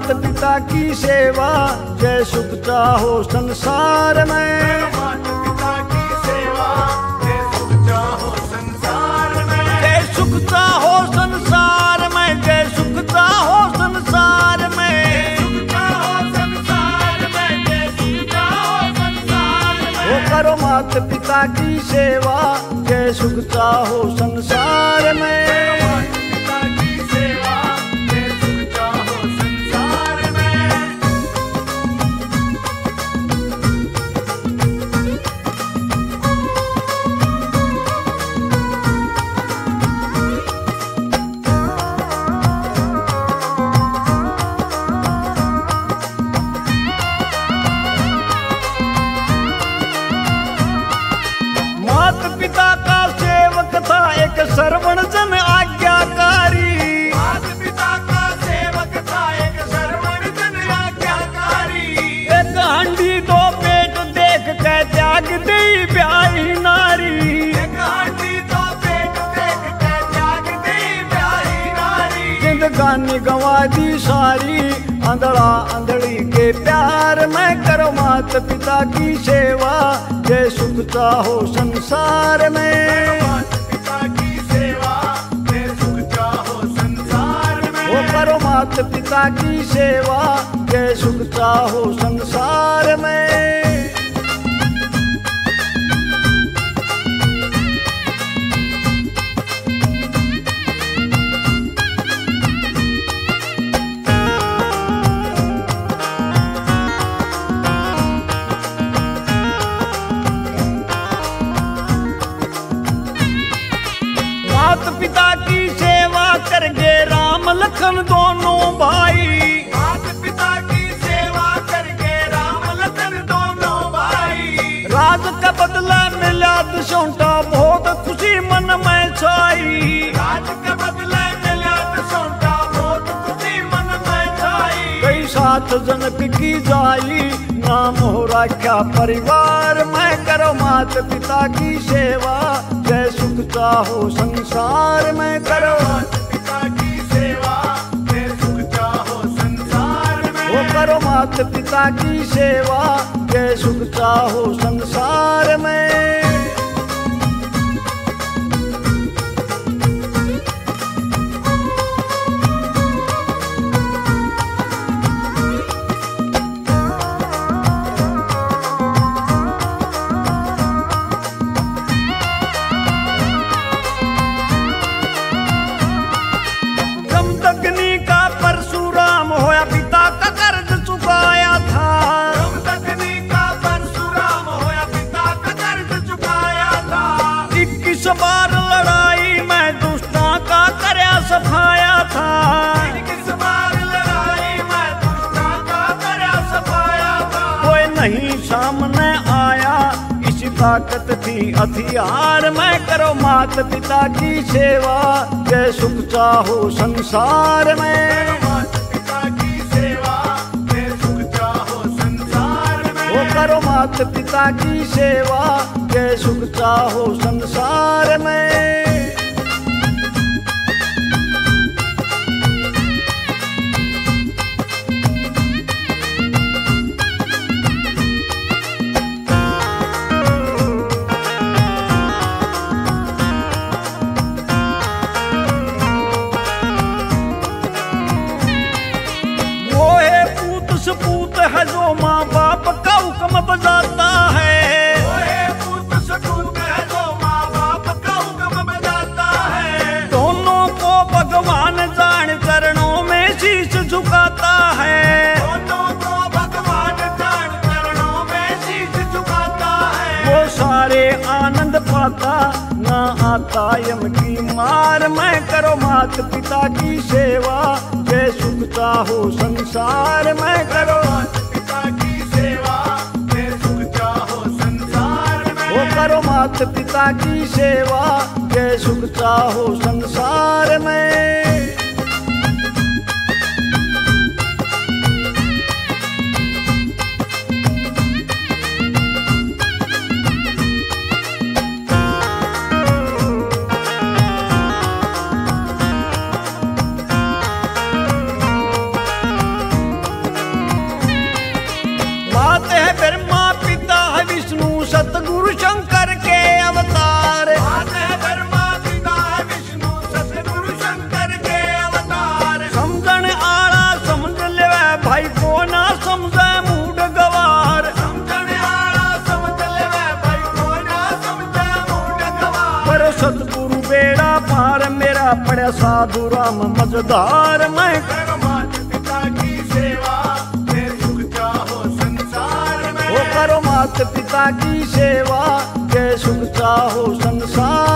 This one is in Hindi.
माता पिता की सेवा, जय सुख चाहो संसार में। माता पिता की सेवा, जय सुख चाहो संसार में। जय सुख चाहो संसार में, जय सुख चाहो संसार में। सुख चाहो संसार में, जय सुख चाहो संसार में। वो करो माता पिता की सेवा, जय सुख चाहो संसार में। माता पिता की सेवा, जय सुख चाहो संसार में। माता पिता का सेवक था एक श्रवण जन आज्ञाकारी। माता पिता का सेवक था एक श्रवण जन आज्ञाकारी। एक हंडी दो पेट देख के त्याग दी ब्याही नारी। एक हांडी दो पेट देख के त्याग दी ब्याही नारी। जिंदगानी गंवा दी सारी, अंधड़ा अंधड़ी के प्यार में। करो माता पिता की सेवा, जय सुख चाहो संसार में। माता पिता की सेवा, जय सुख चाहो संसार में। वो करो माता पिता की सेवा, जय सुख चाहो संसार में। माता पिता की सेवा करके राम लखन दोनों भाई। माता पिता की सेवा करके राम लखन दोनों भाई। राज का बदला मिला दुष्टा, बहुत खुशी मन में छाई। राज का बदला मिला दुष्टा, बहुत खुशी मन में छाई। कई साथ जनक की जाई, नाम हो रखा परिवार में। करो माता पिता की सेवा, जय सुख चाहो संसार में। करो माता पिता की सेवा, जय सुख चाहो संसार में। वो करो माता पिता की सेवा, जय सुख चाहो संसार में। जमदग्नि का परशुराम होया, पिता का कर्ज चुकाया था। जमदग्नि का परशुराम होया, पिता का कर्ज चुकाया था। 21 बार लड़ाई में दुष्टा का कर्या सफाया था। 21 बार लड़ाई में दुष्टा का कर्या सफाया था। कोई नहीं सामने आया, इसी ताकत थी हथियार में। करो माता पिता की सेवा, जय सुख चाहो संसार में। माता पिता की सेवा, जय सुख चाहो संसार में। वो करो माता पिता की सेवा, जय सुख चाहो संसार में। वो है पूत सपूत है जो माँ बाप का हुक्म बजाता है। ओए पूत सपूत है जो माँ बाप का हुक्म बजाता है। दोनों को भगवान जान चरणों में शीश झुकाता है। दोनों को भगवान जान चरणों में शीश झुकाता है। वो सारे आनंद पाता, ना आता यम की मार में। करो माता पिता की सेवा, जय सुख चाहो संसार में। करो माता पिता की सेवा, जय सुख चाहो संसार में। वो करो माता पिता की सेवा, जय सुख चाहो संसार में। मेरा पड़े साधु राम मजदार मैं करो मात पिता की सेवा, जे सुख चाहो संसार में। वो करो मात पिता की सेवा, जय सुख चाहो संसार